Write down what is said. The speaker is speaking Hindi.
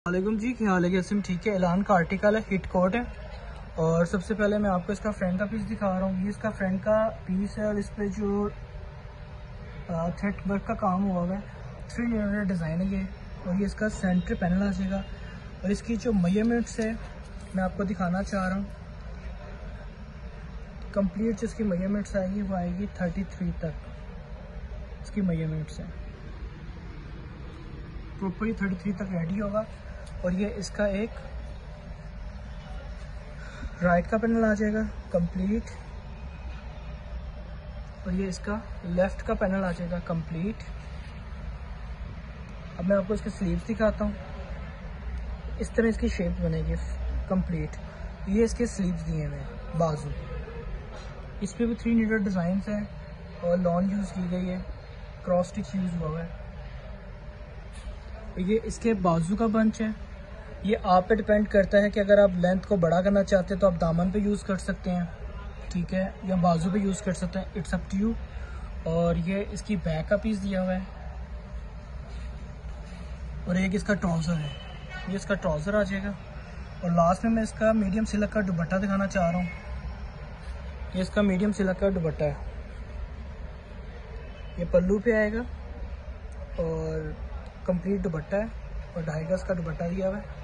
वालेकुम जी, क्या हाल है? कैसे? ठीक है। ऐलान का आर्टिकल है, हिट कोट है। और सबसे पहले मैं आपको इसका फ्रंट का पीस दिखा रहा हूँ। ये इसका फ्रंट का पीस है और इस पर जो थ्रेड वर्क का काम हुआ हुआ है, 3 डिज़ाइन है ये। और ये इसका सेंटर पैनल आ जाएगा। और इसकी जो मेजरमेंट्स है मैं आपको दिखाना चाह रहा हूँ। कंप्लीट जो इसकी मेजरमेंट्स आएगी वो आएगी 33 तक। इसकी मेजरमेंट्स हैं प्रॉपरली 33 तक रेडी होगा। और ये इसका एक राइट का पैनल आ जाएगा कंप्लीट। और ये इसका लेफ़्ट का पैनल आ जाएगा कंप्लीट। अब मैं आपको इसके स्लीव्स दिखाता हूँ। इस तरह इसकी शेप बनेगी कंप्लीट। ये इसके स्लीव्स दिए हुए हैं, बाजू। इस पर भी 3 नीडल डिज़ाइन हैं और लॉन यूज़ की गई है, क्रॉस स्टिच यूज़ हुआ है। ये इसके बाजू का बंच है। ये आप पे डिपेंड करता है कि अगर आप लेंथ को बड़ा करना चाहते हैं तो आप दामन पे यूज़ कर सकते हैं, ठीक है, या बाजू पे यूज़ कर सकते हैं, इट्स अप टू यू। और ये इसकी बैक का पीस दिया हुआ है। और एक इसका ट्राउज़र है, ये इसका ट्राउज़र आ जाएगा। और लास्ट में मैं इसका मीडियम सिल्क का दुपट्टा दिखाना चाह रहा हूँ। ये इसका मीडियम सिल्क का दुपट्टा है। ये पल्लू पे आएगा और कंप्लीट दुपट्टा है और 2.5 गज का दुपट्टा दिया हुआ है।